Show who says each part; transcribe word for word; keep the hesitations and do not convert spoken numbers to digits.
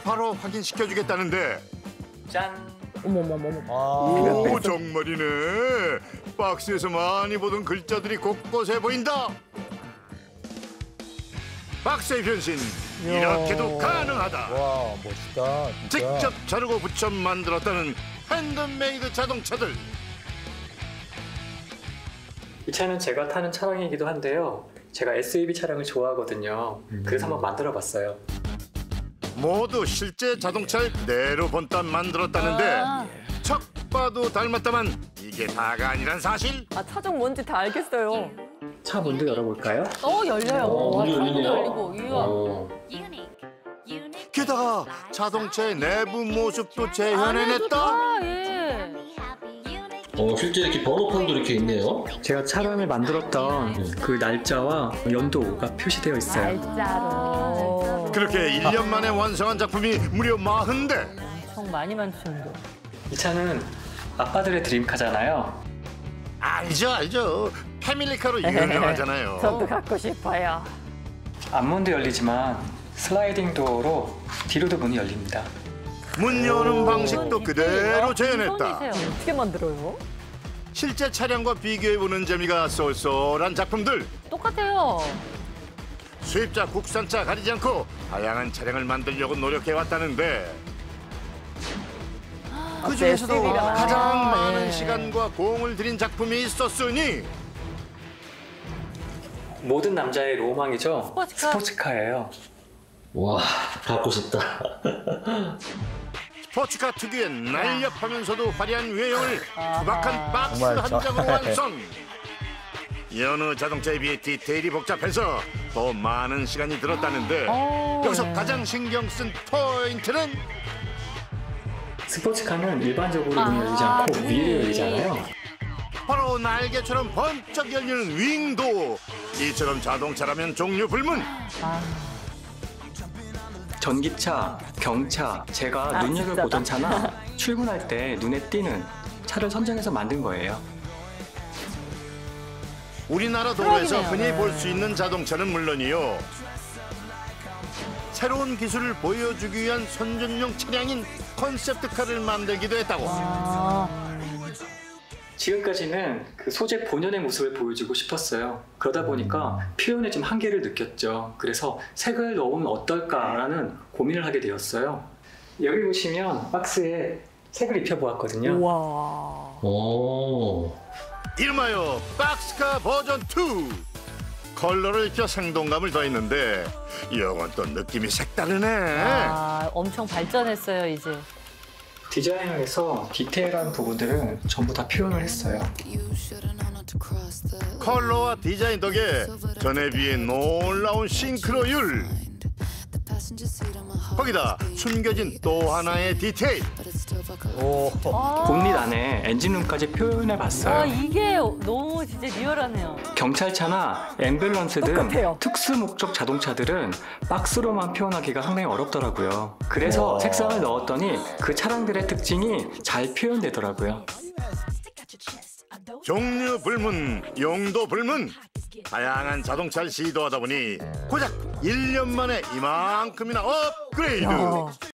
Speaker 1: 바로 확인시켜주겠다는데.
Speaker 2: 짠.
Speaker 3: 어머머머머.
Speaker 1: 오, 정말이네. 박스에서 많이 보던 글자들이 곳곳에 보인다. 박스의 변신, 이렇게도 가능하다.
Speaker 4: 와, 멋있다. 진짜.
Speaker 1: 직접 자르고 붙여 만들었다는 핸드메이드 자동차들.
Speaker 2: 이 차는 제가 타는 차량이기도 한데요. 제가 에스유브이 차량을 좋아하거든요. 그래서 한번 만들어봤어요.
Speaker 1: 모두 실제 자동차를 그대로 본따 만들었다는데
Speaker 3: 아.
Speaker 1: 척 봐도 닮았다만 이게 다가 아니란 사실?
Speaker 3: 아, 차종 뭔지 다 알겠어요.
Speaker 2: 차 문도 열어볼까요?
Speaker 3: 어, 열려요.
Speaker 2: 어,
Speaker 3: 와,
Speaker 2: 문이
Speaker 3: 창문도
Speaker 2: 열리네요.
Speaker 3: 열리고. 이야.
Speaker 2: 어.
Speaker 1: 게다가 자동차의 내부 모습도 재현해냈다.
Speaker 3: 아, 예.
Speaker 5: 어, 실제 이렇게 번호판도 이렇게 있네요.
Speaker 2: 제가 차량을 만들었던 그 날짜와 연도가 표시되어 있어요.
Speaker 3: 날짜로.
Speaker 1: 그렇게 일 년 만에 완성한 작품이 무려 마흔 대.
Speaker 3: 엄청 많이 만드셨는데.
Speaker 2: 이 차는 아빠들의 드림카잖아요.
Speaker 1: 알죠, 알죠. 패밀리카로 유명하잖아요.
Speaker 3: 저도 갖고 싶어요.
Speaker 2: 앞문도 열리지만 슬라이딩 도어로 뒤로도 문이 열립니다.
Speaker 1: 문 여는 방식도 그대로
Speaker 3: 아,
Speaker 1: 재현했다.
Speaker 3: 손이세요. 어떻게 만들어요?
Speaker 1: 실제 차량과 비교해보는 재미가 쏠쏠한 작품들.
Speaker 3: 똑같아요.
Speaker 1: 수입차, 국산차 가리지 않고 다양한 차량을 만들려고 노력해왔다는데 그 중에서도
Speaker 3: 에스유브이가
Speaker 1: 가장
Speaker 3: 많아요.
Speaker 1: 많은
Speaker 3: 네.
Speaker 1: 시간과 공을 들인 작품이 있었으니
Speaker 2: 모든 남자의 로망이죠.
Speaker 3: 스포츠카?
Speaker 2: 스포츠카예요.
Speaker 5: 와, 갖고 싶다.
Speaker 1: 스포츠카 특유의 날렵하면서도 화려한 외형을 투박한 박스
Speaker 4: 정말
Speaker 1: 한
Speaker 4: 저-
Speaker 1: 장으로 완성. 여느 자동차에 비해 디테일이 복잡해서 더 많은 시간이 들었다는데
Speaker 3: 어,
Speaker 1: 여기서
Speaker 3: 네.
Speaker 1: 가장 신경 쓴 포인트는
Speaker 2: 스포츠카는 일반적으로 문이
Speaker 3: 아,
Speaker 2: 열리지 않고
Speaker 3: 문이.
Speaker 2: 위에 열리잖아요.
Speaker 1: 바로 날개처럼 번쩍 열리는 윙도. 이처럼 자동차라면 종류 불문.
Speaker 3: 아,
Speaker 2: 전기차, 경차, 제가
Speaker 3: 아,
Speaker 2: 눈여겨보던
Speaker 3: 진짜다.
Speaker 2: 차나 출근할 때 눈에 띄는 차를 선정해서 만든 거예요.
Speaker 1: 우리나라 도로에서
Speaker 3: 트럭이네요.
Speaker 1: 흔히
Speaker 3: 네.
Speaker 1: 볼 수 있는 자동차는 물론이요. 새로운 기술을 보여주기 위한 선전용 차량인 컨셉트카를 만들기도 했다고.
Speaker 3: 아,
Speaker 2: 지금까지는 그 소재 본연의 모습을 보여주고 싶었어요. 그러다 보니까 표현에 좀 한계를 느꼈죠. 그래서 색을 넣으면 어떨까라는 고민을 하게 되었어요. 여기 보시면 박스에 색을 입혀보았거든요.
Speaker 3: 우와.
Speaker 5: 오.
Speaker 1: 이름하여 박스카 버전 투. 컬러를 입혀 생동감을 더했는데 이건 또 느낌이 색다르네.
Speaker 3: 아, 엄청 발전했어요, 이제.
Speaker 2: 디자인에서 디테일한 부분들은 전부 다 표현을 했어요.
Speaker 1: 컬러와 디자인 덕에 전에 비해 놀라운 싱크로율. 거기다 숨겨진 또 하나의 디테일.
Speaker 4: 오.
Speaker 3: 아,
Speaker 2: 본닛 안에 엔진룸까지 표현해봤어요.
Speaker 3: 아, 이게 너무 진짜 리얼하네요.
Speaker 2: 경찰차나 앰뷸런스 등
Speaker 3: 똑같아요.
Speaker 2: 특수 목적 자동차들은 박스로만 표현하기가 상당히 어렵더라고요. 그래서 색상을 넣었더니 그 차량들의 특징이 잘 표현되더라고요.
Speaker 1: 종류 불문, 용도 불문. 다양한 자동차를 시도하다 보니 고작 일 년 만에 이만큼이나 업그레이드.
Speaker 3: 야.